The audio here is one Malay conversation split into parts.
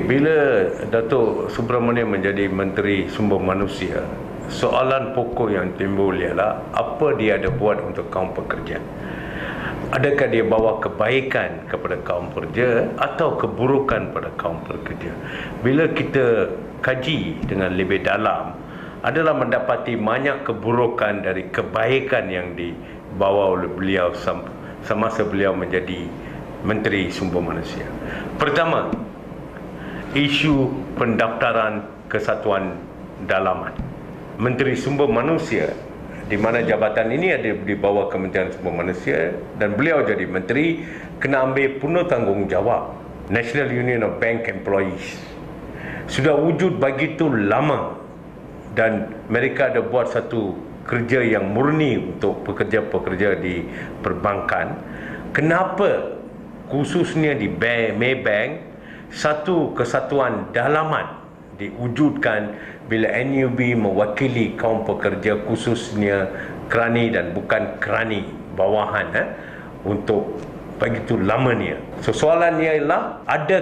Okey, bila Datuk Subramaniam menjadi Menteri Sumber Manusia, soalan pokok yang timbul ialah apa dia ada buat untuk kaum pekerja. Adakah dia bawa kebaikan kepada kaum pekerja atau keburukan pada kaum pekerja? Bila kita kaji dengan lebih dalam, adalah mendapati banyak keburukan dari kebaikan yang dibawa oleh beliau semasa beliau menjadi Menteri Sumber Manusia. Pertama, isu pendaftaran kesatuan dalaman. Menteri Sumber Manusia, di mana jabatan ini ada di bawah Kementerian Sumber Manusia, dan beliau jadi menteri, kena ambil penuh tanggungjawab. National Union of Bank Employees sudah wujud begitu lama, dan mereka ada buat satu kerja yang murni untuk pekerja-pekerja di perbankan. Kenapa khususnya di Maybank satu kesatuan dalaman diwujudkan bila NUB mewakili kaum pekerja, khususnya kerani dan bukan kerani bawahan untuk begitu lamanya. So, soalannya ialah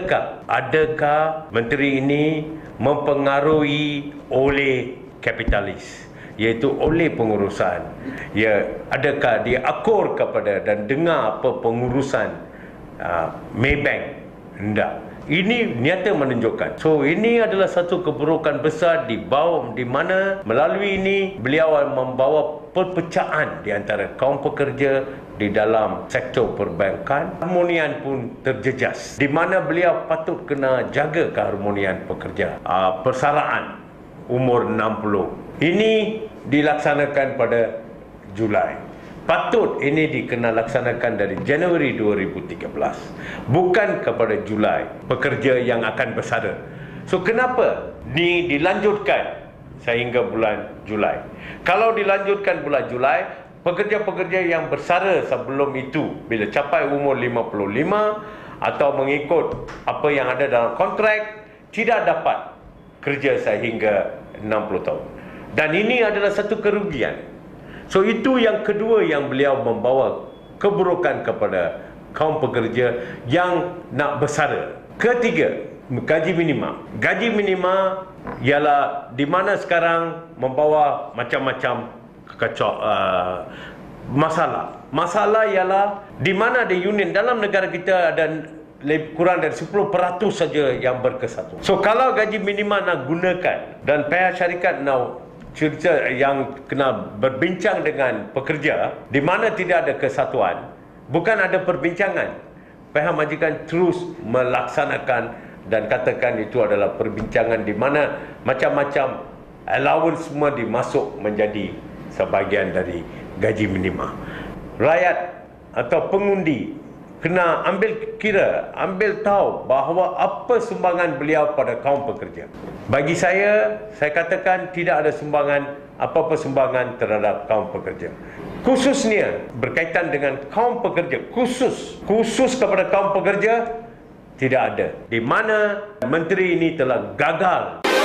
adakah menteri ini mempengaruhi oleh kapitalis, iaitu oleh pengurusan? Adakah dia akur kepada dan dengar apa pengurusan Maybank? Tidak. Ini nyata menunjukkan. So, ini adalah satu keburukan besar di mana melalui ini beliau membawa perpecahan di antara kaum pekerja di dalam sektor perbankan. Keharmonian pun terjejas, di mana beliau patut kena jaga keharmonian pekerja. Persaraan umur 60 ini dilaksanakan pada Julai. Patut ini laksanakan dari Januari 2013, bukan kepada Julai, pekerja yang akan bersara. So, kenapa ini dilanjutkan sehingga bulan Julai? Kalau dilanjutkan bulan Julai, pekerja-pekerja yang bersara sebelum itu, bila capai umur 55 atau mengikut apa yang ada dalam kontrak, tidak dapat kerja sehingga 60 tahun. Dan ini adalah satu kerugian. So, itu yang kedua yang beliau membawa keburukan kepada kaum pekerja yang nak bersara. Ketiga, gaji minima. Gaji minima ialah di mana sekarang membawa macam-macam masalah. Masalah ialah di mana ada union. Dalam negara kita ada kurang dari 10% saja yang berkesatuan. So, kalau gaji minima nak gunakan dan pihak syarikat nak cerita yang kena berbincang dengan pekerja, di mana tidak ada kesatuan, bukan ada perbincangan, pihak majikan terus melaksanakan dan katakan itu adalah perbincangan di mana macam-macam allowance semua dimasuk menjadi sebahagian dari gaji minima. Rakyat atau pengundi kena ambil tahu bahawa apa sumbangan beliau pada kaum pekerja. Bagi saya katakan tidak ada apa-apa sumbangan terhadap kaum pekerja. Khususnya berkaitan dengan kaum pekerja, khusus kepada kaum pekerja, tidak ada. Di mana menteri ini telah gagal